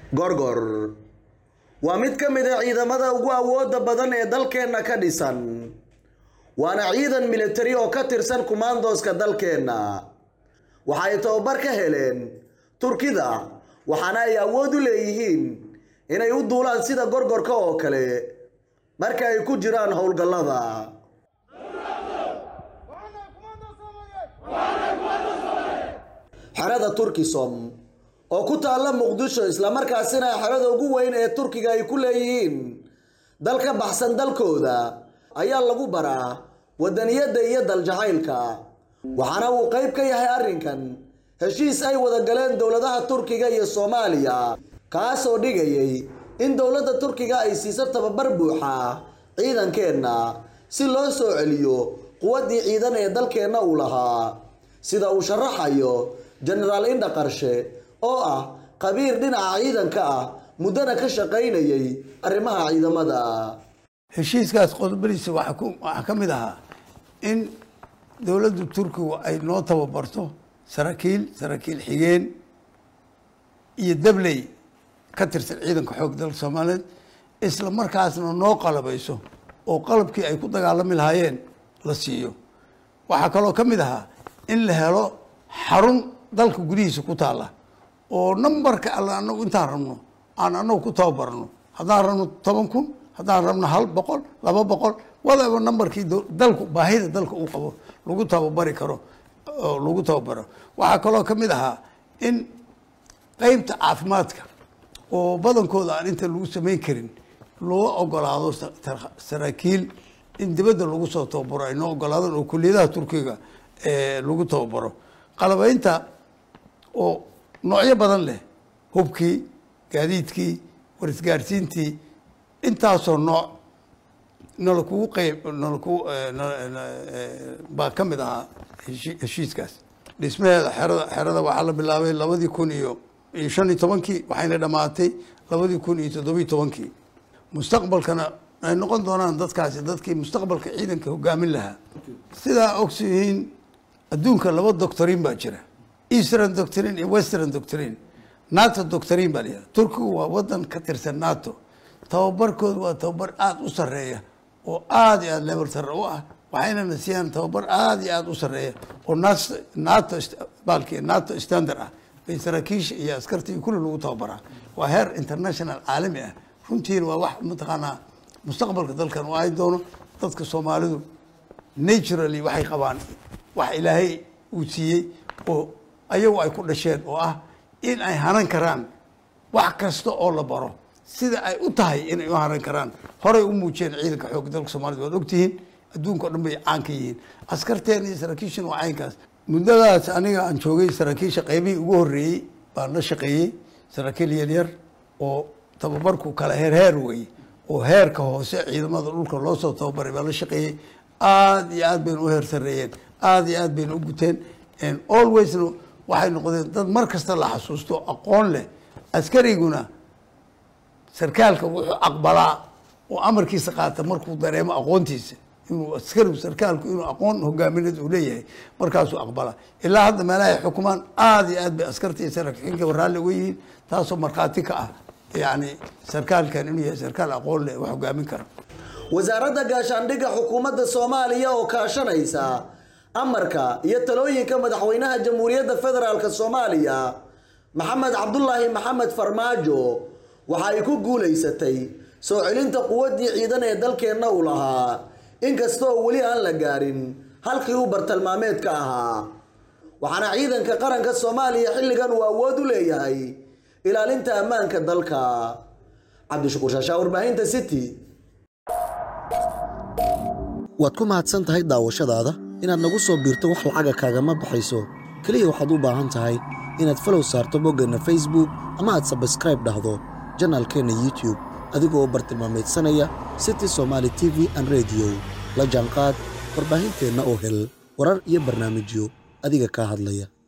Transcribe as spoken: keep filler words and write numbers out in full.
gorgor waa mid ka mid ah ciidamada ugu awoodda badan ee dalkeena ka dhisan waana ciidan military oo ka tirsan commandoska dalkeena waxa ay tababar ka heleen Turkiga waxaana ay awood u leeyihiin inay u duulaan sida gorgorka oo kale marka ay ku jiraan howlgallada xarada Turkisom oo ku taala Muqdisho isla markaasina xarada ugu weyn ee Turkiga ay ku leeyihiin dalka baxsan dalkooda ayaa lagu baraa wadaniyada iyo daljacaylka waxaana uu qayb ka yahay arrinkan heshiis ay wada galeen dawladaha Turkiga iyo Soomaaliya kaas oo dhigayay in dawladda Turkiga ay siiso tababar buuxa ciidankeena si loo soo celiyo quwadii ciidan ee dalkeena u lahaa sida uu sharaxayo General Inda Qarshe oo ah qabiir dhinaca ciidanka ah mudana ka shaqeynayay arrimaha ciidamada heshiiskaas qodobadiisa waxa ku waxa kamid ah in dawladda Turkiga ay noo tababarto saraakiil saraakiil xigeen iyo dabley ka tirsan ciidanka xoog dalka Soomaaliyeed isla markaasna noo qalabayso oo qalabkii ay ku dagaalami lahaayeen la siiyo waxa kaloo kamid ah in la helo xarun dalka gudihiisa ku taala oo numberka alla anagu intaan rabno aan anagu ku tababarno haddaan rabno toban kun haddaan rabno hal boqol laba boqol wadaaba numberkii dalku baahida dalka uu qabo lagu tababari karo oo lagu tababaro waxa kaloo kamid ah in qaybta caafimaadka oo badankooda aan inta lagu sameyn karin loo ogolaado saraakiil in dibadda lagu soo tababaro ay noo ogolaadaan oo kulliyadaha Turkiga ee lagu tababaro qalabaynta oo noocyo badan leh hubkii gaadiidkii warisgaarsiintii intaasoo nooc nala kugu qayb nala ku baa ka mid ahaa heshiiskaas dhismaheeda xerada xerada waxaa la bilaabay labadii kun iyo shan iyo tobankii waxayna dhamaatay labadii kun iyo toddoba iyo tobankii mustaqbalkana ay noqon doonaan dadkaasi dadkii mustaqbalka ciidanka hogaamin lahaa sidaa ogsihiin adduunka laba doctrine baa jira Eastern doctrine iyo Western doctrine NATO doctrine baa leeyahay Turkigu waa wadan ka tirsan NATO tababarkoodu waa tababar aad u sareeya oo aad iyo aad level sare u ah waxayna nasiyaan tababar aad iyo aad u sareeya oo NATO balki NATO standard ah bay saraakiisha iyo askarta kullu lagu tababaraa waa heer international caalami ah runtii waa wax mutaqana mustaqbalka dalkan oo ay doono dadka Soomaalidu naturally waxay qabaan wax Ilaahay uu siiyay oo ayagu ay ku dhasheen oo ah in ay hanan karaan wax kasta oo la baro sida ay u tahay in ay u hanan karaan horay u muujeen ciidanka xoog dalka Soomaaliya waa ogtihiin adduunka oo dhan bay caan ka yihiin askarteen iyo saraakiishan waa caynkaas muddadaas aniga aan joogay saraakiisha qaybihii ugu horeeyay baan la shaqeeyay saraakiil yar yar oo tababarku kala heer heer way oo heerka hoose ciidamada dhulka loo soo tababaray baan la shaqeeyay aad iyo aad bay u heer sareeyeen aad iyo aad bay u guteen and always waxay noqdeen dad mar kasta la xasuusto aqoon leh askariguna sarkaalka wuxuu aqbalaa oo amarkiisa qaata markuu dareemo aqoontiisa inuu askarigu sarkaalku inuu aqoon hogaamineed uu leeyahay markaasuu aqbalaa ilaa hadda meelaha ay xukumaan aad iyo aad bay askarta iyo saraakiilka waraalle uga yihiin taasoo markhaati ka ah yani sarkaalkan inuu yahay sarkaal aqoon leh wax hogaamin kara wasaaradda gaashaandhigga xukuumadda Soomaaliya oo kaashanaysa amarka iyo talooyinka madaxweynaha jamhuuriyadda federaalka Soomaaliya Maxamed Cabdullaahi Maxamed Farmaajo waxa ay ku guuleysatay soo celinta quwadii ciidan ee dalkeena u lahaa inkastoo wali aan la gaarin halkii uu bartilmaameedka ahaa waxaana ciidanka qaranka Soomaaliya xilligan uu awood u leeyahay ilaalinta ammaanka dalka Abdishakur Shaashaa Warbixintan City waad ku mahadsan tahay daawashadaada inaad nagu soo biirto wax lacag kaaga ma baxayso kaliya waxaad u baahan tahay inaad follow saarto boggana Facebook ama aad subscribe dhahdo channelkeena YouTube adigoo bartilmaameedsanaya City Somali T V and Radio la jaanqaad warbaahinteena oo hel warar iyo barnaamijyo adiga ka hadlaya.